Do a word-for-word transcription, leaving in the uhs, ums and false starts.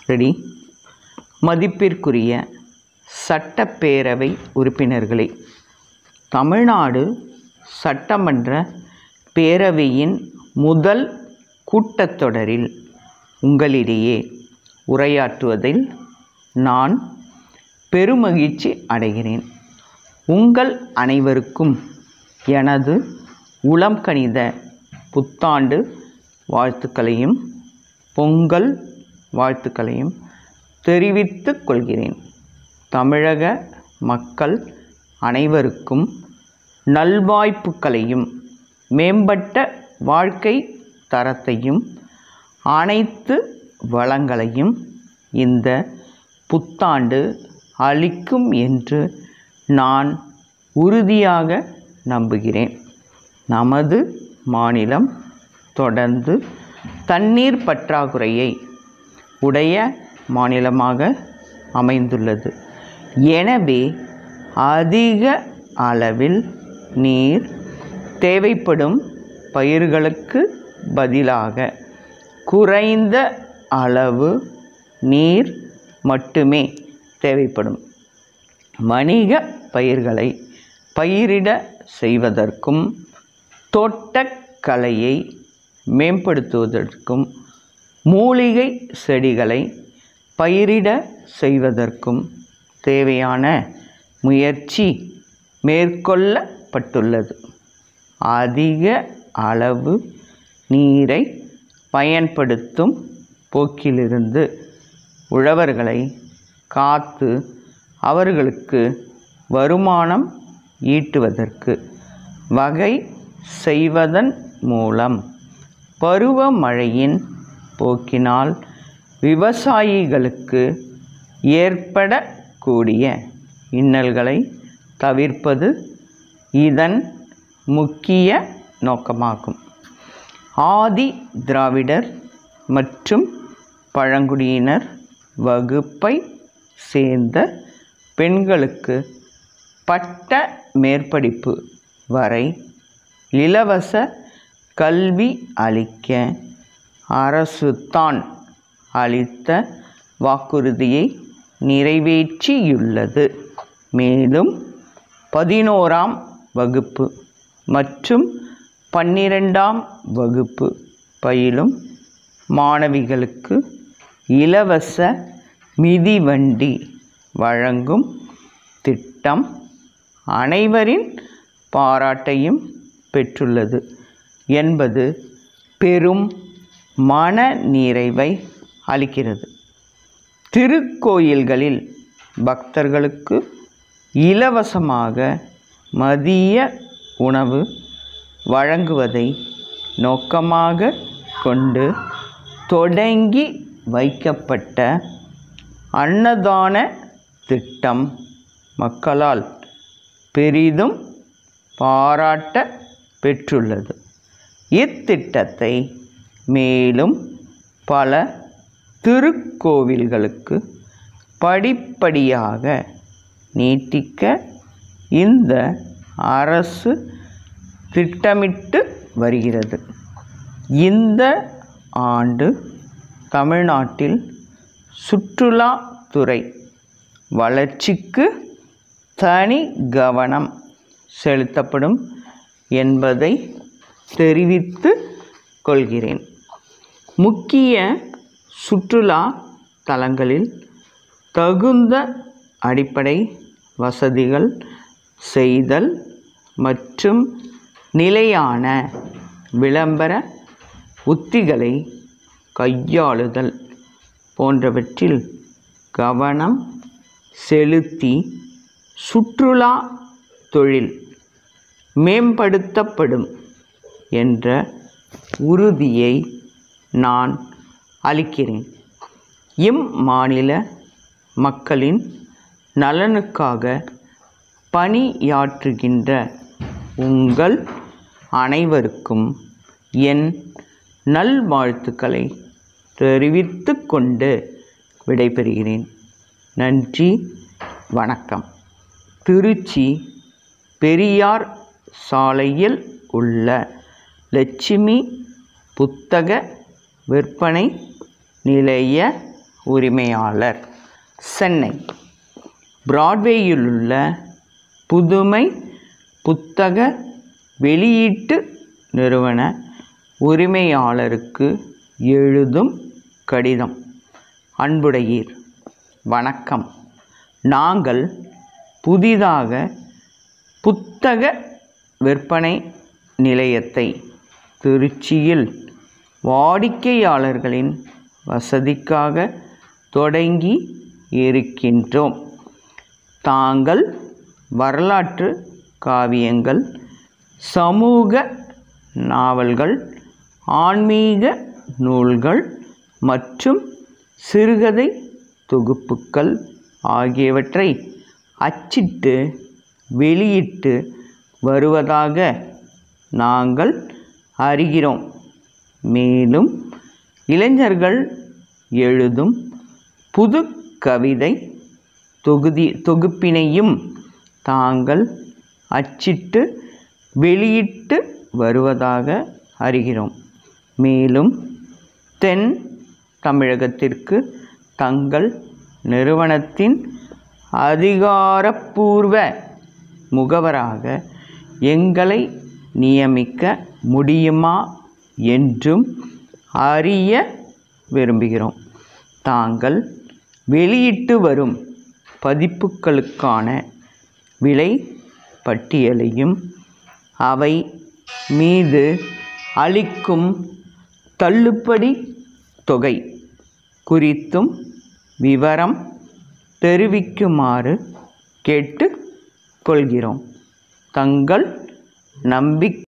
Ready? மதிப்பிற்குரிய சட்டப்பேரவை உறுப்பினர்களே, தமிழ்நாடு சட்டமன்ற பேரவையின் முதல் கூட்டத்தொடரில் உங்களிடையே உரையாற்றுவதில் நான் பெருமகிழ்ச்சி அடைகிறேன். உங்கள் அனைவருக்கும் எனது உளம் கனிந்த புத்தாண்டு வாழ்த்துக்களையும் பொங்கல் வாழ்த்துக்களையும் தெரிவித்துக் கொள்கிறேன். தமிழக மக்கள் அனைவருக்கும் நல்வாய்ப்புகளையும் மேம்பட்ட வாழ்க்கை தரத்தையும் அனைத்து வளங்களையும் இந்த புத்தாண்டு அளிக்கும் என்று நான் உறுதியாக நம்புகிறேன். நமது மாநிலம் தொடர்ந்து தண்ணீர் பற்றாக்குறையை உடைய மாநிலமாக அமைந்துள்ளது. எனவே அதிக அளவில் நீர் தேவைப்படும் பயிர்களுக்கு பதிலாக குறைந்த அளவு நீர் மட்டுமே தேவைப்படும் வணிக பயிர்களை பயிரிட செய்வதற்கும் தோட்டக்கலையை மேம்படுத்துவதற்கும் மூலிகை செடிகளை பயிரிட செய்வதற்கும் தேவையான முயற்சி மேற்கொள்ளப்பட்டுள்ளது. அதிக அளவு நீரை பயன்படுத்தும் போக்கிலிருந்து உழவர்களை காத்து அவர்களுக்கு வருமானம் ஈட்டுவதற்கு வகை செய்வதன் மூலம் பருவமழையின் போக்கினால் விவசாயிகளுக்கு ஏற்படக்கூடிய இன்னல்களை தவிர்ப்பது இதன் முக்கிய நோக்கமாகும். ஆதி திராவிடர் மற்றும் பழங்குடியினர் வகுப்பை சேர்ந்த பெண்களுக்கு பட்ட மேற்படிப்பு வரை இலவச கல்வி அளிக்க அரசுதான் அளித்த வாக்குறுதியை நிறைவேற்றியுள்ளது. மேலும் பதினோராம் வகுப்பு மற்றும் பன்னிரெண்டாம் வகுப்பு பயிலும் மாணவிகளுக்கு இலவச மிதிவண்டி வழங்கும் திட்டம் அனைவரின் பாராட்டையும் பெற்றுள்ளது என்பது பெரும் மன நிறைவை அளிக்கிறது. திருக்கோயில்களில் பக்தர்களுக்கு இலவசமாக மதிய உணவு வழங்குவதை நோக்கமாக கொண்டு தொடங்கி வைக்கப்பட்ட அன்னதான திட்டம் மக்களால் பெரிதும் பாராட்ட பெற்றுள்ளது. இத்திட்டத்தை மேலும் பல திருக்கோவில்களுக்கு படிப்படியாக நீட்டிக்க இந்த அரசு திட்டமிட்டு வருகிறது. இந்த ஆண்டு தமிழ்நாட்டில் சுற்றுலாத்துறை வளர்ச்சிக்கு தனி கவனம் செலுத்தப்படும் என்பதை தெரிவித்து கொள்கிறேன். முக்கிய சுற்றுலா தலங்களில் தகுந்த அடிப்படை வசதிகள் செய்தல் மற்றும் நிலையான விளம்பர உத்திகளை கையாளுதல் போன்றவற்றில் கவனம் செலுத்தி சுற்றுலா தொழில் மேம்படுத்தப்படும் என்ற உறுதியை நான் அளிக்கிறேன். இம்மாநில மக்களின் நலனுக்காக பணியாற்றுகின்ற உங்கள் அனைவருக்கும் என் நல்வாழ்த்துக்களை தெரிவித்துக் கொண்டு விடைபெறுகிறேன். நன்றி, வணக்கம். திருச்சி பெரியார் சாலையில் உள்ள லட்சுமி புத்தக விற்பனை நிலைய உரிமையாளர், சென்னை. பிராட்வேயிலுள்ள புதுமை புத்தக வெளியீட்டு நிறுவன உரிமையாளருக்கு எழுதும் கடிதம். அன்புடையீர், வணக்கம். நாங்கள் புதிதாக புத்தக விற்பனை நிலையத்தை திருச்சியில் வாடிக்கையாளர்களின் வசதிக்காக தொடங்கி இருக்கின்றோம். தாங்கள் வரலாற்று காவியங்கள், சமூக நாவல்கள், ஆன்மீக நூல்கள் மற்றும் சிறுகதை தொகுப்புக்கள் ஆகியவற்றை அச்சிட்டு வெளியிட்டு வருவதாக நாங்கள் அறிகிறோம். மேலும் இளைஞர்கள் எழுதும் புது கவிதை தொகுதி தொகுப்பினையும் தாங்கள் அச்சிட்டு வெளியிட்டு வருவதாக அறிகிறோம். மேலும் தென் தமிழகத்திற்கு தங்கள் நிறுவனத்தின் அதிகாரப்பூர்வ முகவராக எங்களை நியமிக்க முடியுமா என்றும் அறிய விரும்புகிறோம். தாங்கள் வெளியிட்டு வரும் பதிப்புகளுக்கான விலை பட்டியலையும் அவை மீது அளிக்கும் தள்ளுபடி தொகை குறித்தும் விவரம் தெரிவிக்குமாறு கேட்டுக்கொள்கிறோம். தங்கள் நம்பிக்கை